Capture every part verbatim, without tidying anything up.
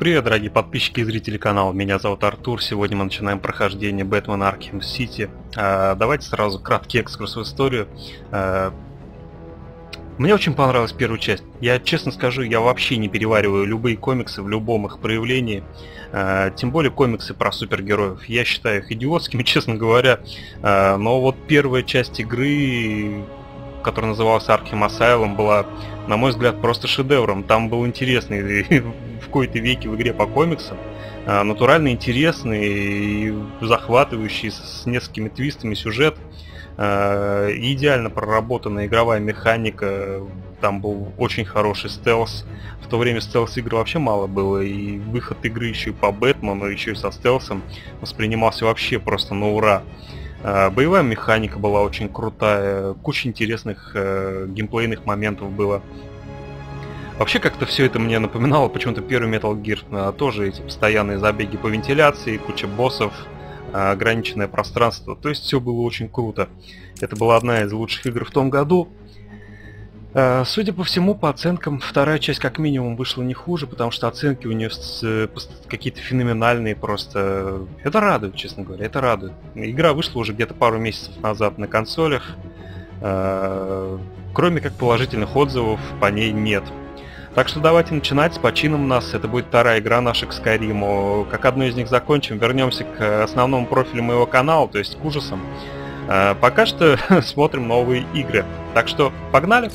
Привет, дорогие подписчики и зрители канала, меня зовут Артур, сегодня мы начинаем прохождение Бэтмен Аркхем Сити. А, давайте сразу краткий экскурс в историю. А, мне очень понравилась первая часть. Я честно скажу, я вообще не перевариваю любые комиксы в любом их проявлении. А, тем более комиксы про супергероев. Я считаю их идиотскими, честно говоря. А, но вот первая часть игры, которая называлась Arkham Asylum, была, на мой взгляд, просто шедевром. Там был интересный в кои-то веки в игре по комиксам, натурально интересный и захватывающий, с несколькими твистами сюжет, идеально проработанная игровая механика, там был очень хороший стелс. В то время стелс-игр вообще мало было, и выход игры еще и по Бэтмену, еще и со стелсом воспринимался вообще просто на ура. Боевая механика была очень крутая, куча интересных э, геймплейных моментов было. Вообще как-то все это мне напоминало почему-то первый Metal Gear, а, тоже эти постоянные забеги по вентиляции, куча боссов, а, ограниченное пространство, то есть все было очень круто. Это была одна из лучших игр в том году. А, судя по всему, по оценкам, вторая часть как минимум вышла не хуже, потому что оценки у нее какие-то феноменальные просто. Это радует, честно говоря, это радует. Игра вышла уже где-то пару месяцев назад на консолях. А, кроме как положительных отзывов по ней нет. Так что давайте начинать, с почином нас. Это будет вторая игра наша к Скайриму. Как одну из них закончим, вернемся к основному профилю моего канала, то есть к ужасам. А, пока что смотрим новые игры. Так что погнали!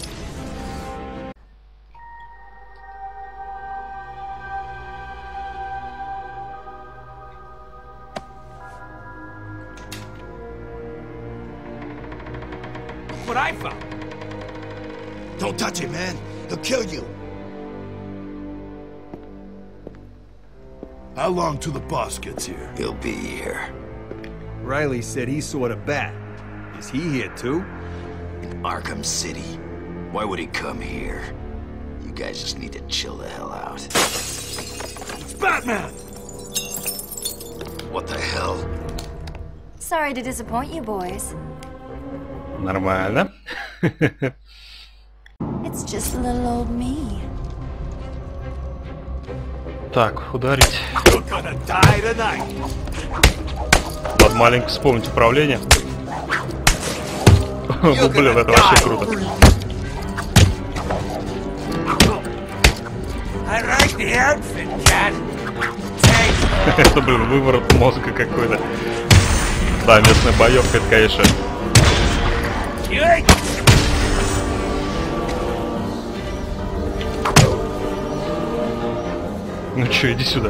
What I found. Don't touch him, man. He'll kill you. How long till the boss gets here? He'll be here. Riley said he saw the bat. Is he here too? In Arkham City. Why would he come here? You guys just need to chill the hell out. It's Batman! What the hell? Sorry to disappoint you, boys. Нормально. It's just a little old me. Так, ударить. You're gonna die tonight. Надо маленько вспомнить управление. Ну, блин, это вообще круто. I like the outfit, cat. Это, блин, выворот мозга какой-то. Да, местная боевка, это, конечно. Ну чё, иди сюда.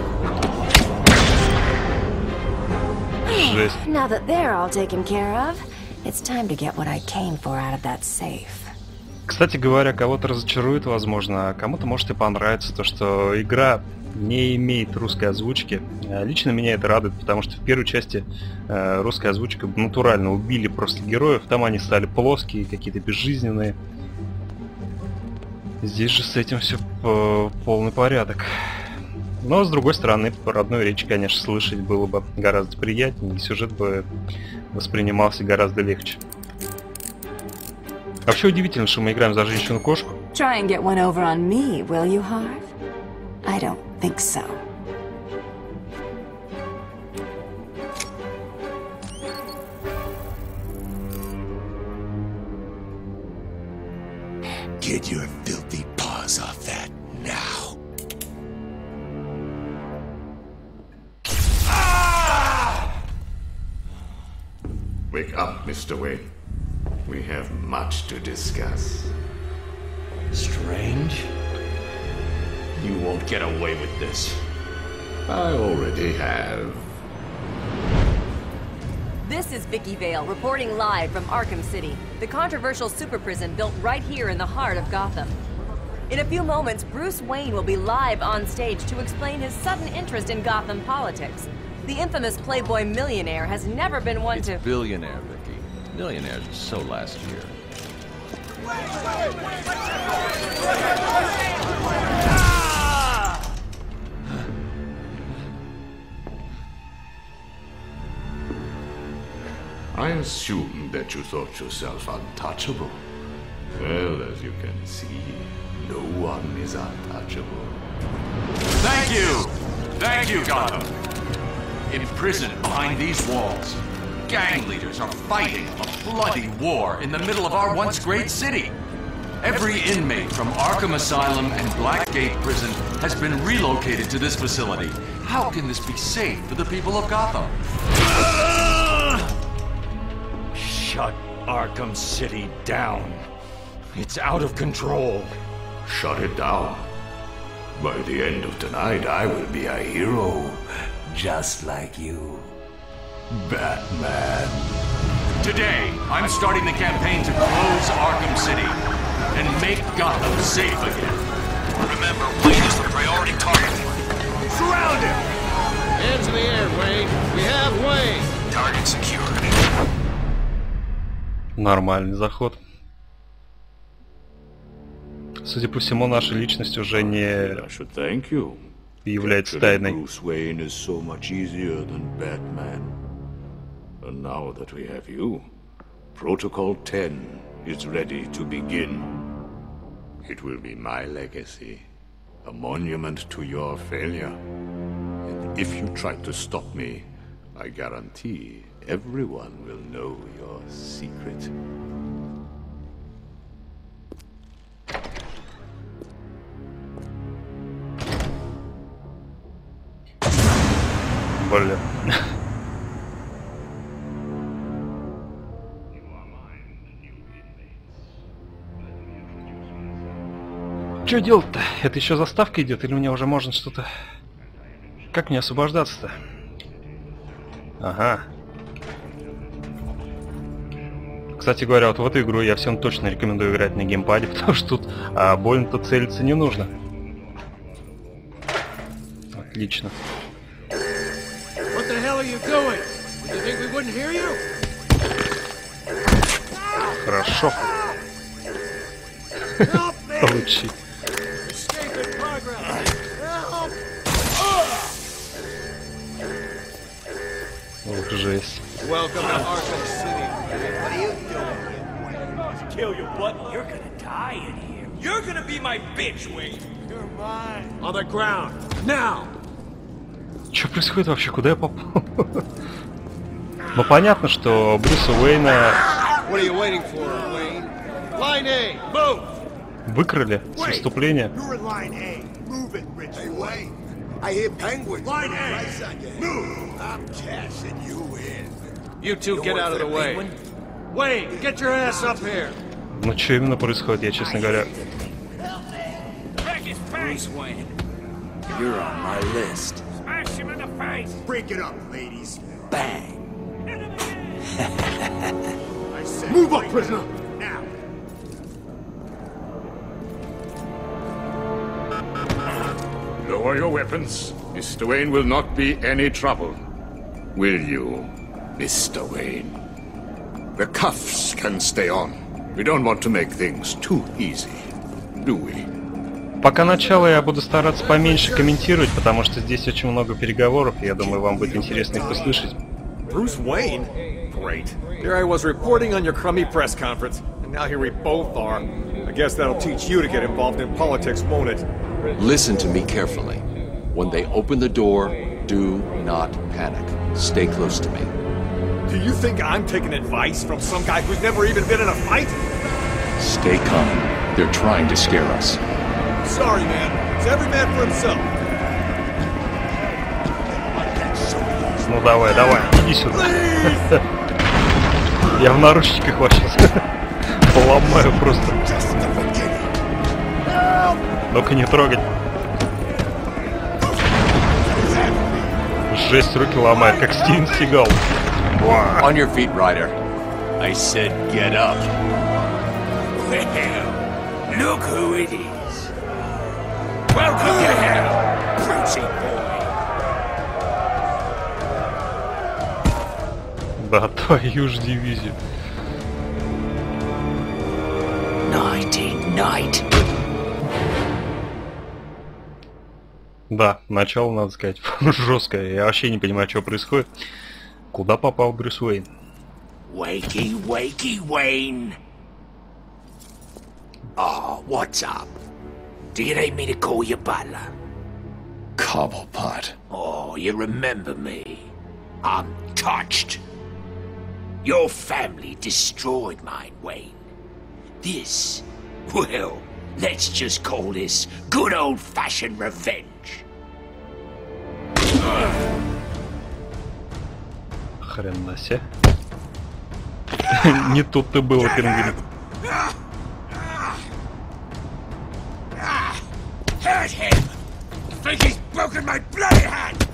Жесть. Now that they're all taken care of, it's time to get what I came for out of that safe. Кстати говоря, кого-то разочарует, возможно, а кому-то может и понравится то, что игра не имеет русской озвучки. Лично меня это радует, потому что в первой части э, русская озвучка натурально убили просто героев, там они стали плоские, какие-то безжизненные. Здесь же с этим все полный порядок. Но, с другой стороны, по родной речи, конечно, слышать было бы гораздо приятнее, и сюжет бы воспринимался гораздо легче. Вообще удивительно, что мы играем за женщину-кошку. Try and get one over on me, will you, Harv? I don't think so. Get your filthy paws off that now. Wake up, Mister Wayne. We have much to discuss. Strange? You won't get away with this. I already have. This is Vicky Vale, reporting live from Arkham City, the controversial super prison built right here in the heart of Gotham. In a few moments, Bruce Wayne will be live on stage to explain his sudden interest in Gotham politics. The infamous Playboy millionaire has never been one it's to... billionaire, Vicky. Millionaires were so last year. I assumed that you thought yourself untouchable. Well, as you can see, no one is untouchable. Thank you! Thank you, Gotham. Imprisoned behind these walls, gang leaders are fighting a bloody war in the middle of our once great city. Every inmate from Arkham Asylum and Blackgate Prison has been relocated to this facility. How can this be safe for the people of Gotham? Shut Arkham City down. It's out of control. Shut it down. By the end of tonight, I will be a hero, just like you, Batman. Today, I'm starting the campaign to close Arkham City and make Gotham safe again. Remember, Wayne is the priority target. Surround him! Hands in the air, Wayne. We have Wayne. Target secured. Нормальный заход. Судя по всему, наша личность уже не является тайной. Bruce Wayne is so much easier than Batman. And now that we have you, Protocol ten is ready to begin. It will be my legacy, a monument to your failure. And if you try to stop me, I guarantee everyone will know your secret. Блин. Что делать-то? Это еще заставка идет, или мне уже можно что-то... Как мне освобождаться-то? Ага. Кстати говоря, вот в эту игру я всем точно рекомендую играть на геймпаде, потому что тут а, больно-то целиться не нужно. Отлично. What the hell are you doing? Did you think we wouldn't hear you? Хорошо. Получи. Ох, жесть. Welcome to Arkham City. What are you doing? Kill you, but you're gonna die in here. You're gonna be my bitch, Wayne. You're mine. On the ground, now. Что происходит вообще? Куда я попал? Ну понятно, что Брюса Уэйна выкрали с выступления. Ну что именно происходит, я, честно говоря... You're on my list. Smash him in the face! Break it up, ladies. Bang. I said move up, prisoner! Now! Lower your weapons. Mister Wayne will not be any trouble. Will you, Mister Wayne? The cuffs can stay on. We don't want to make things too easy, do we? Пока начало я буду стараться поменьше комментировать, потому что здесь очень много переговоров, и я думаю, вам будет интересно их услышать. Bruce Wayne? Great. Here I was reporting on your crummy press conference, and now here we both are. I guess that'll teach you to get involved in politics, won't it? Listen to me carefully. When they open the door, do not panic. Stay close to me. Do you think I'm taking advice from some guy who's never even been in a fight? Stay calm. They're trying to scare us. Sorry, man. It's every man for himself. Ну давай, давай, иди сюда. Я в наручниках вас сейчас поломаю просто. Ну-ка не трогать. Жесть, руки ломает, как Стивен Сигал. On your feet, Ryder. I said get up. Well, look who it is. Welcome to hell, Brucey boy. Да, твою ж дивизию. Nighty night. Да, начало, надо сказать, жесткое. Я вообще не понимаю, что происходит. Куда попал Брюс Уэйн? Wakey, wakey, Wayne. Oh, what's up? Do you need me to call your butler? Cobblepot. Oh, you remember me? I'm touched. Your family destroyed mine, Wayne. This, well, let's just call this good old-fashioned revenge. Хрена себе. Не тут-то было, пингвин. Hurt him! Think he's broken my bloody hand!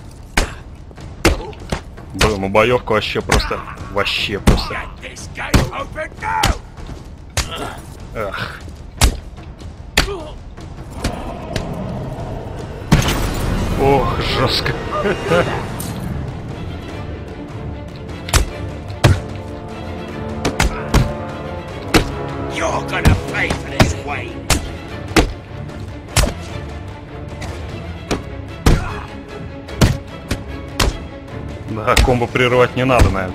Блин, убоевка вообще просто... Вообще просто... This gate open now! Ах. Ох, жестко. You're gonna pay for this, Wayne! Да, комбо прерывать не надо, наверное.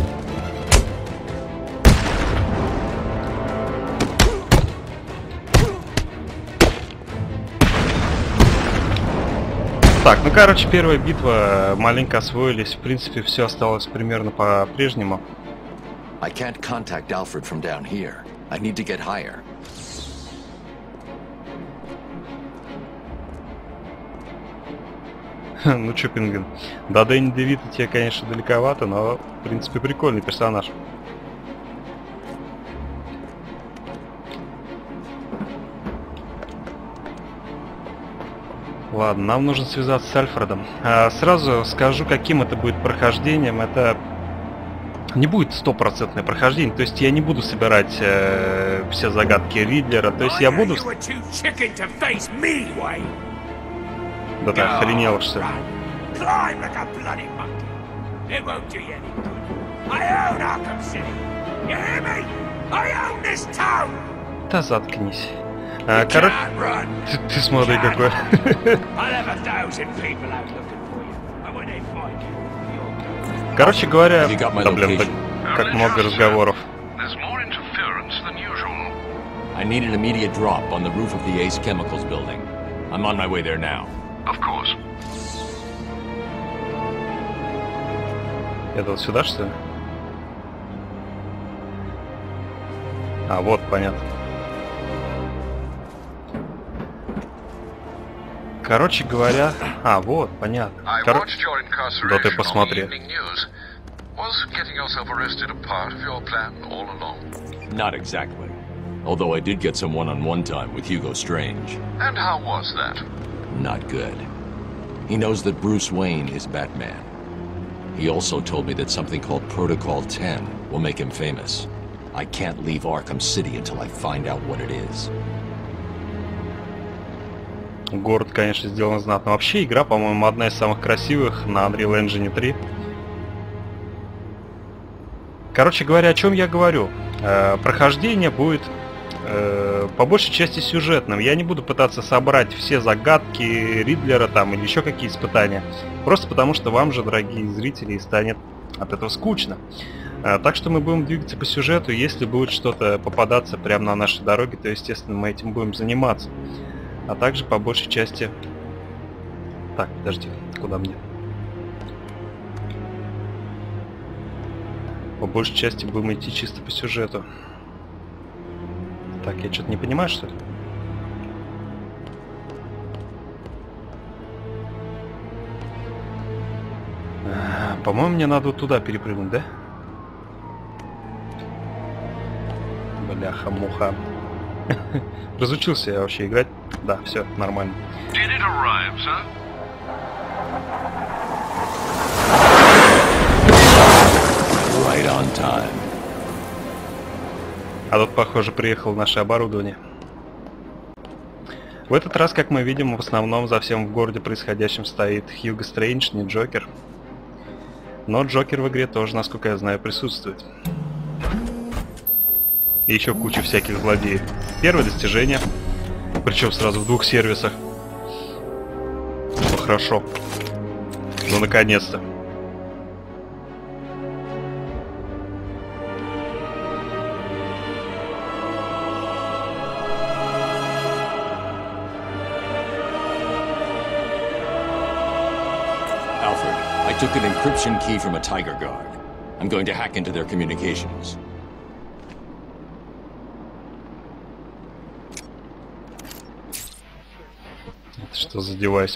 Так, ну короче, первая битва, маленько освоились, в принципе, все осталось примерно по-прежнему. I can't contact Alfred from down here. I need to get higher. Ну чё, пингвин, до Дэнни Девита тебе, конечно, далековато, но, в принципе, прикольный персонаж. Ладно, нам нужно связаться с Альфредом. А, сразу скажу, каким это будет прохождением. Это не будет стопроцентное прохождение. То есть я не буду собирать э, все загадки Ридлера. То есть я буду... Да ты охренел, что ли? Да заткнись. А, короче, ты, ты смотри какой. Короче говоря, да блин, так, как много разговоров. I need an immediate drop on the roof of the Ace Chemicals building. I'm on my way there now. Of course. Это вот сюда, что ли? А, вот, понятно. Короче говоря... А, вот, понятно. Кор... Да ты посмотри. Not exactly. Although I did get some one-on-one time with Hugo Strange. And how was that? Not good. He knows that Bruce Wayne is Batman. He also told me that something called Protocol ten will make him famous. I can't leave Arkham City until I find out what it is. Город, конечно, сделан знатно. Вообще, игра, по-моему, одна из самых красивых на Unreal Engine три. Короче говоря, о чем я говорю. Э, прохождение будет э, по большей части сюжетным. Я не буду пытаться собрать все загадки Ридлера там или еще какие испытания. Просто потому, что вам же, дорогие зрители, станет от этого скучно. Э, так что мы будем двигаться по сюжету. Если будет что-то попадаться прямо на нашей дороге, то, естественно, мы этим будем заниматься. А также по большей части... Так, подожди, куда мне? По большей части будем идти чисто по сюжету. Так, я что-то не понимаю, что ли? А, по-моему, мне надо вот туда перепрыгнуть, да? Бляха-муха. Разучился я вообще играть. Да, все, нормально. Arrive, Right on time. А тут, похоже, приехало наше оборудование. В этот раз, как мы видим, в основном за всем в городе происходящем стоит Хьюго Стрэндж, не Джокер. Но Джокер в игре тоже, насколько я знаю, присутствует. И еще куча всяких злодеев. Первое достижение. Причем сразу в двух сервисах. Ну хорошо. Ну наконец-то. Alfred, I took an encryption key from a Tiger Guard. I'm going to hack into their communications. Это что за девайс?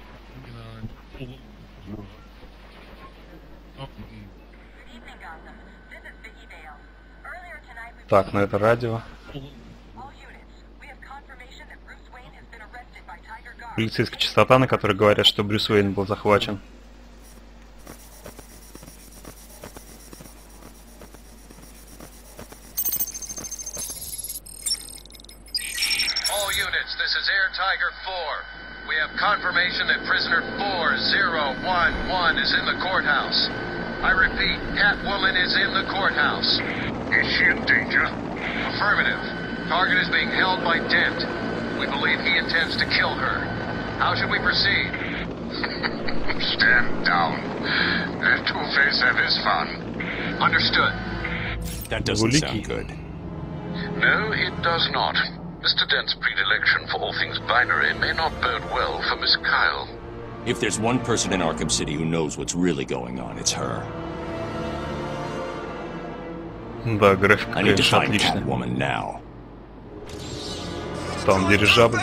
Так, ну это радио. Полицейская частота, на которой говорят, что Брюс Уэйн был захвачен. Confirmation that prisoner four zero one one is in the courthouse. I repeat, Catwoman is in the courthouse. Is she in danger? Affirmative. Target is being held by Dent. We believe he intends to kill her. How should we proceed? Stand down. Let Two-Face have his fun. Understood. That doesn't sound good. No, it does not. Mister Dent's predilection for all things binary may not bode well for Miss Kyle. If there's one person in Arkham City who knows what's really going on, it's her. Да, графика, I need to конечно, find отличная. Catwoman now. Там дирижабль.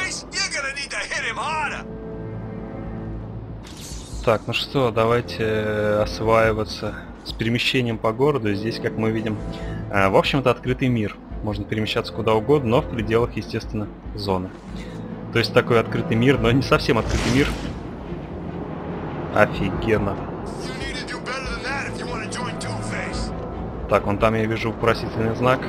Так, ну что, давайте осваиваться с перемещением по городу. Здесь, как мы видим, в общем-то, открытый мир. Можно перемещаться куда угодно, но в пределах, естественно, зоны. То есть такой открытый мир, но не совсем открытый мир. Офигенно. Так, вон там я вижу вопросительный знак.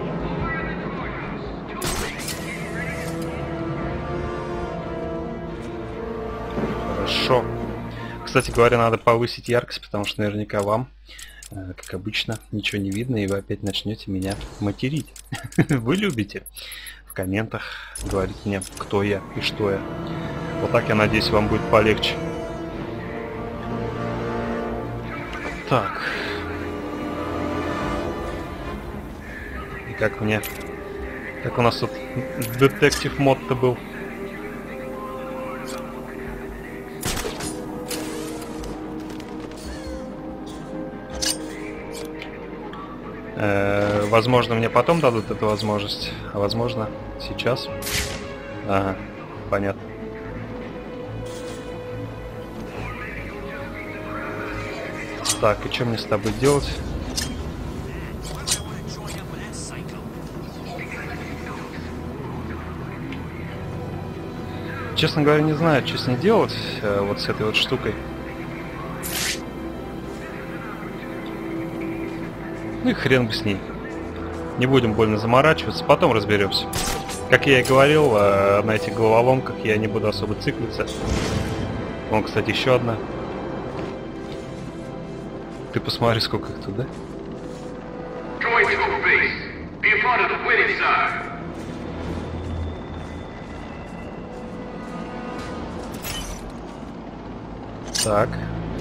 Хорошо. Кстати говоря, надо повысить яркость, потому что наверняка вам, как обычно, ничего не видно, и вы опять начнете меня материть. Вы любите в комментах говорить мне, кто я и что я. Вот так, я надеюсь, вам будет полегче. Так. И как мне... Как у нас тут детектив мод-то был. Э-э, возможно, мне потом дадут эту возможность, а возможно, сейчас. Ага, понятно. Так, и что мне с тобой делать? Честно говоря, не знаю, что с ней делать, э, вот с этой вот штукой. Ну и хрен бы с ней. Не будем больно заморачиваться, потом разберемся. Как я и говорил, э, на этих головоломках я не буду особо циклиться. Вон, кстати, еще одна. Ты посмотри, сколько их тут, да? Так.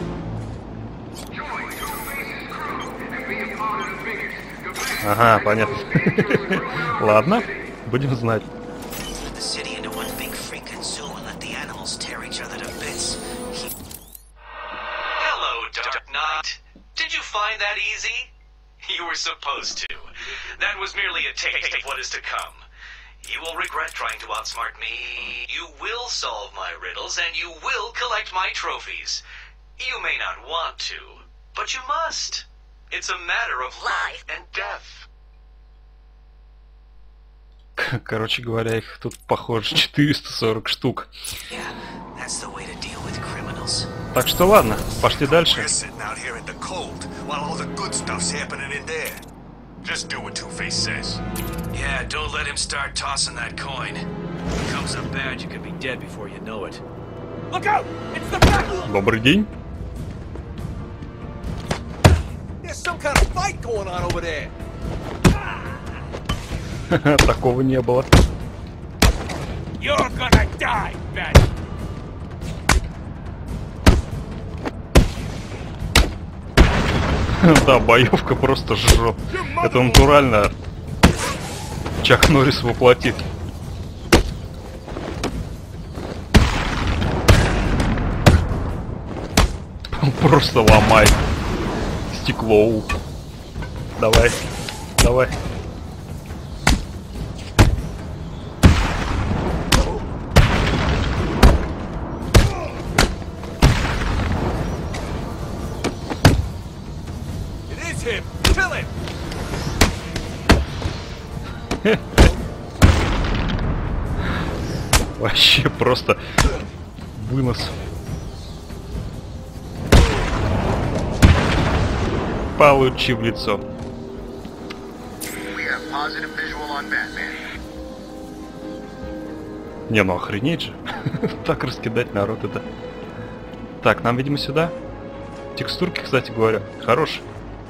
Ага, понятно. Ладно, будем знать. Find that easy? You were supposed to. That was merely a taste of what is to come. You will regret trying to outsmart me. You will solve my riddles, and you will collect my trophies. You may not want to, but you must. It's a matter of life and death. Короче говоря, их тут, похоже, четыреста сорок штук. Так что ладно, пошли дальше. While all the good stuff's happening in there. Just do what Two-Face says. Yeah, don't let him start tossing that coin. If it comes up bad, you could be dead before you know it. Look out! It's the back! Добрый день. There's some kind of fight going on over there. Такого не было. You're gonna die, Bat. Да, боевка просто жжет. Это натурально. Чак Норрис воплотит. Он просто ломает стекло. Давай, давай. Вообще просто вынос. Получи в лицо. Не, ну охренеть же. Так раскидать народ это. Так, нам, видимо, сюда. Текстурки, кстати говоря, хорошие.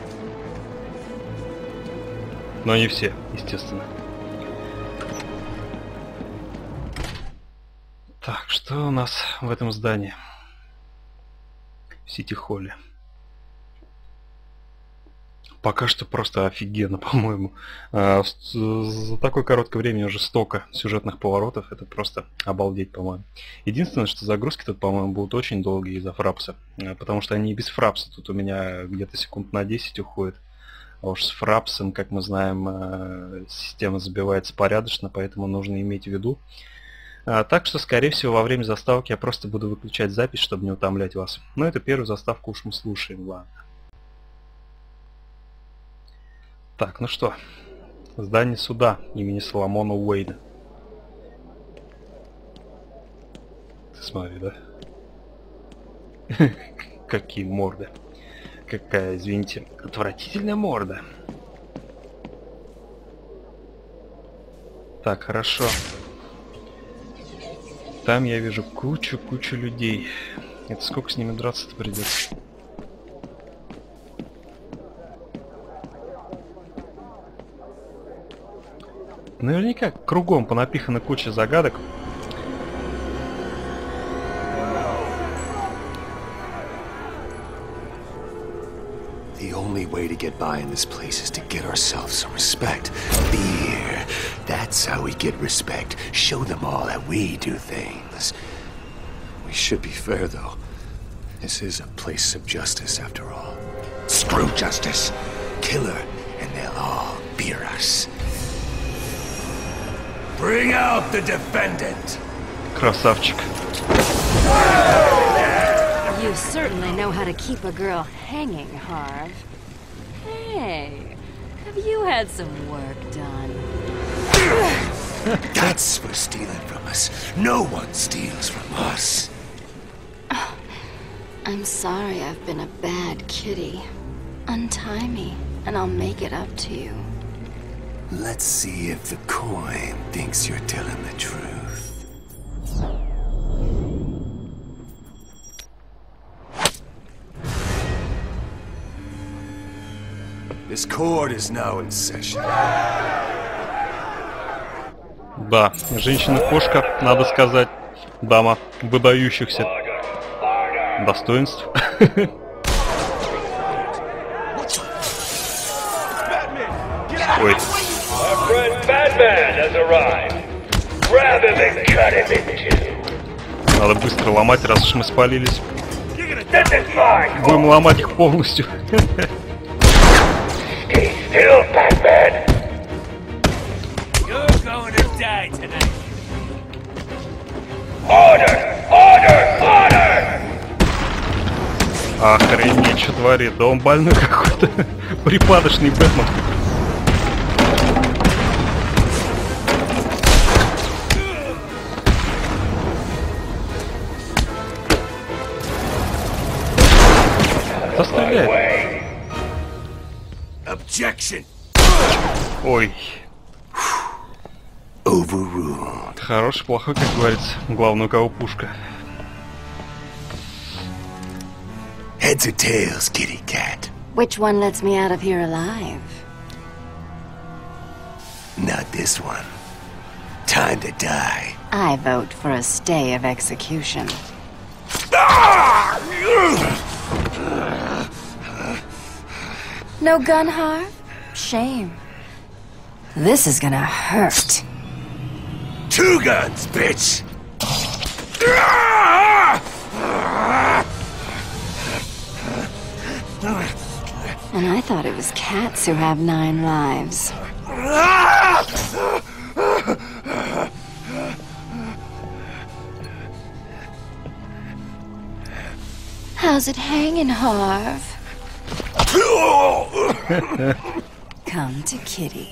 Но не все, естественно. Так, что у нас в этом здании? В Сити-холле. Пока что просто офигенно, по-моему. А, за такое короткое время уже столько сюжетных поворотов. Это просто обалдеть, по-моему. Единственное, что загрузки тут, по-моему, будут очень долгие из-за фрапса. Потому что они и без фрапса. Тут у меня где-то секунд на десять уходит. А уж с фрапсом, как мы знаем, система забивается порядочно, поэтому нужно иметь в виду. А, так что, скорее всего, во время заставки я просто буду выключать запись, чтобы не утомлять вас. Но это первую заставку уж мы слушаем, ладно. Так, ну что, здание суда имени Соломона Уэйна. Ты смотри, да? Какие морды. Какая, извините, отвратительная морда. Так, хорошо. Там я вижу кучу-кучу людей. Это сколько с ними драться-то придется? Наверняка кругом понапихана куча загадок. The only way to get by in this place is to get ourselves some respect. Fear. That's how we get respect. Show them all that we do things. We should be fair, though. This is a place of justice, after all. Screw justice. Kill her, and they'll all fear us. Bring out the defendant. Красавчик. You certainly know how to keep a girl hanging, Harv. Hey, have you had some work done? That's for stealing from us. No one steals from us. Oh, I'm sorry I've been a bad kitty. Untie me, and I'll make it up to you. Let's see if the coin thinks you're telling the truth. This court is now in session. Да, женщина-кошка, надо сказать, дама выдающихся достоинств. Ой. Надо быстро ломать, раз уж мы спалились. Будем ломать их полностью. Охренеть, что творит? Да он больной какой-то. Припадочный Бэтмен. Кто стреляет? Objection. Ой. Overruled. Хороший, плохой, как говорится. Главное, у кого пушка. Heads or tails, kitty cat? Which one lets me out of here alive? Not this one. Time to die. I vote for a stay of execution. No gun, Harv? Shame. This is gonna hurt. Two guns, bitch! And I thought it was cats who have nine lives. How's it hanging, Harv? Come to Kitty.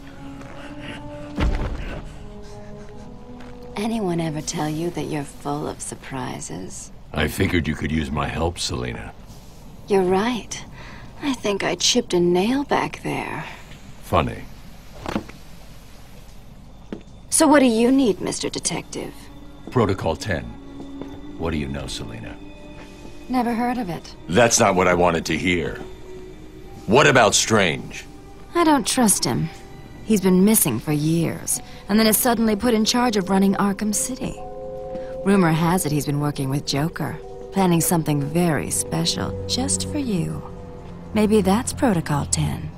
Anyone ever tell you that you're full of surprises? I figured you could use my help, Selina. You're right. I think I chipped a nail back there. Funny. So what do you need, Mister Detective? Protocol ten. What do you know, Selina? Never heard of it. That's not what I wanted to hear. What about Strange? I don't trust him. He's been missing for years, and then is suddenly put in charge of running Arkham City. Rumor has it he's been working with Joker, planning something very special just for you. Maybe that's Protocol ten.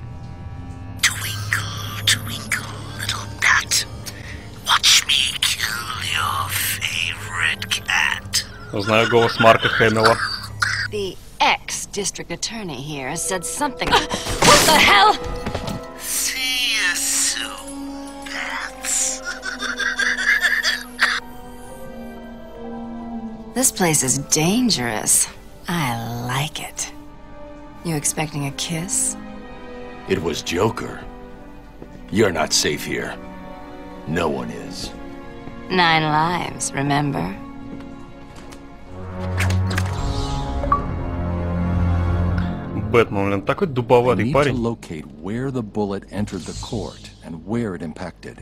Twinkle, twinkle, little bat. Watch me kill your favorite cat. Узнаю голос Марка Хэмилла. The ex-district attorney here said something. What the hell? See you soon, bats. This place is dangerous. I like it. You expecting a kiss? It was Joker. You're not safe here. No one is. Nine lives, remember? Бэтмен, он такой дубоватый парень. Locate where the bullet entered the court and where it impacted.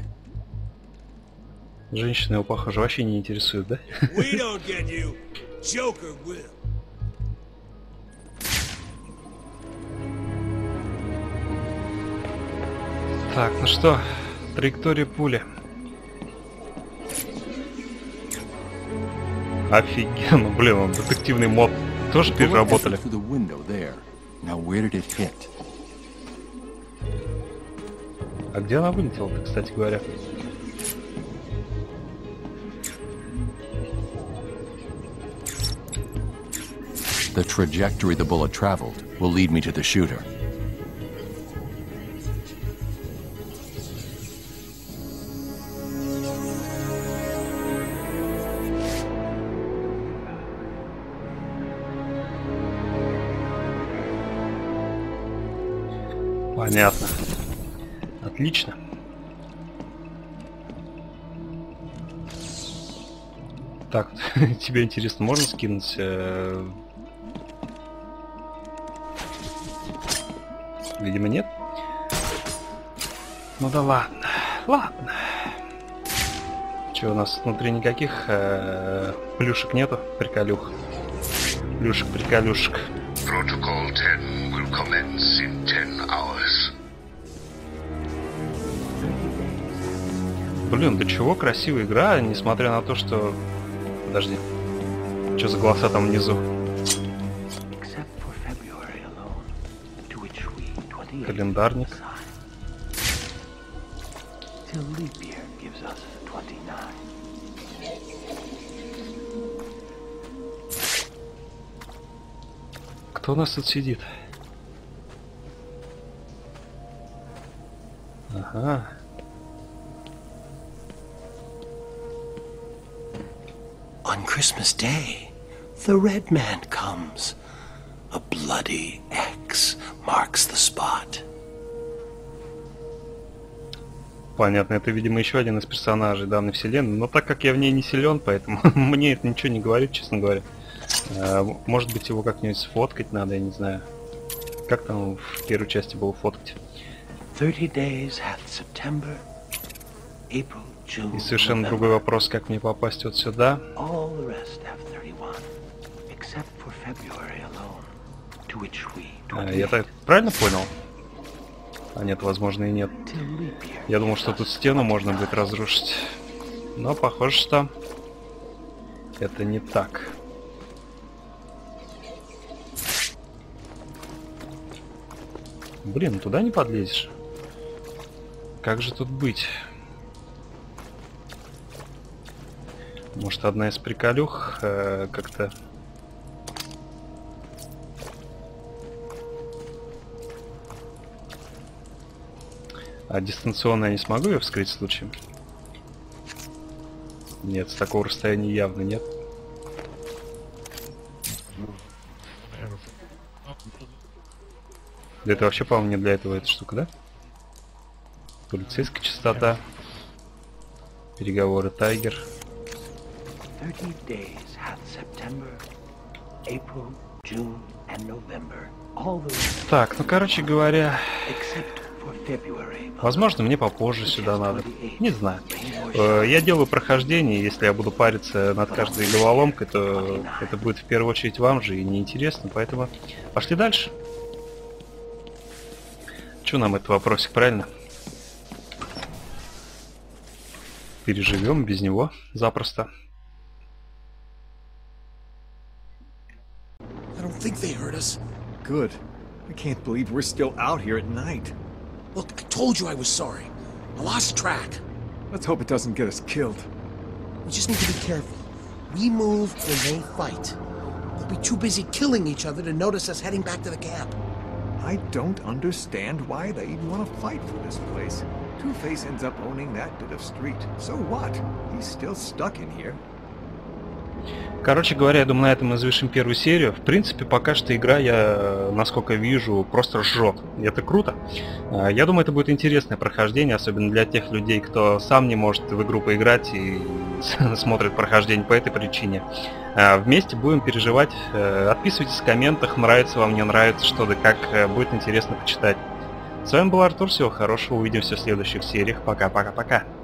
Женщины его, похоже, вообще не интересуют, да? We don't get you. Joker will. Так, ну что, траектория пули. Офигенно, блин, он детективный мод тоже переработали. А где она вылетела-то, кстати говоря? The trajectory the bullet traveled will lead me to the shooter. Понятно. Отлично. Так, тебе интересно, можно скинуть? Э... Видимо, нет. Ну да ладно. Ладно. Че, у нас внутри никаких э... плюшек нету? Приколюх. Плюшек-приколюшек. Protocol ten will commence in ten hours. Блин, да чего красивая игра, несмотря на то, что... Подожди. Что за голоса там внизу? Календарник. Кто у нас тут сидит? Ага. On Christmas Day, the Red Man comes. A bloody X marks the spot. Понятно, это, видимо, еще один из персонажей данной вселенной, но так как я в ней не силен, поэтому мне это ничего не говорит, честно говоря. Может быть, его как-нибудь сфоткать надо, я не знаю. Как там в первой части было фоткать? thirty days hath September, April, June, И совершенно November. другой вопрос, как мне попасть вот сюда. All the rest have thirty-one, except for February alone, to which we А, я так правильно понял? А нет, возможно и нет. Я думал, что тут стену можно будет разрушить. Но похоже, что это не так. Блин, туда не подлезешь. Как же тут быть? Может, одна из приколюх э, как-то... А дистанционно я не смогу ее вскрыть случаем? Нет, с такого расстояния явно нет. Да это вообще, по-моему, не для этого эта штука, да? Полицейская частота. Переговоры Тайгер. Так, ну короче говоря, возможно мне попозже сюда надо. Не знаю. Я делаю прохождение, если я буду париться над каждой головоломкой, то это будет в первую очередь вам же и неинтересно, поэтому пошли дальше. Че нам этот вопросик, правильно? Переживем без него запросто. I don't think they heard us. Good. I can't believe we're still out here at night. Look, I told you I was sorry. I lost track. Let's hope it doesn't get us killed. We just need to be careful. We move when they fight. They'll be too busy killing each other to notice us heading back to the camp. I don't understand why they even want to fight for this place. Two-Face ends up owning that bit of street. So what? He's still stuck in here. Короче говоря, я думаю, на этом мы завершим первую серию. В принципе, пока что игра, я, насколько вижу, просто жжет. И это круто. Я думаю, это будет интересное прохождение, особенно для тех людей, кто сам не может в игру поиграть и смотрит прохождение по этой причине. Вместе будем переживать. Отписывайтесь в комментах, нравится вам, не нравится, что да как. Будет интересно почитать. С вами был Артур, всего хорошего, увидимся в следующих сериях. Пока-пока-пока.